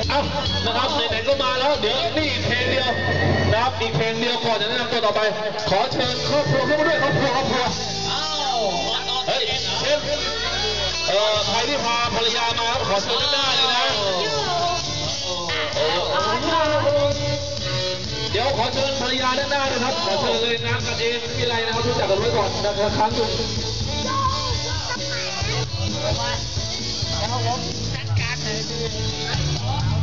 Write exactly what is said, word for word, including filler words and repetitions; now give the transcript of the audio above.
เอ้านะครับไหนๆก็มาแล้วเดี๋ยวนี่อีกเพลงเดียวนะครับอีกเพลงเดียวก่อนจะแนะนำตัวต่อไปขอเชิญครอบครัวเข้ามาด้วยครอบครัวครอบครัวเฮ้ยเชฟเอ่อใครที่พาภรรยามาขอเชิญด้านหน้าเลยนะเดี๋ยวขอเชิญภรรยาด้านหน้านะครับขอเชิญเลยน้ำกันเองไม่มีอะไรนะครับรู้จักกันไว้ก่อนนะครับครั้งหนึ่งจัดการเลย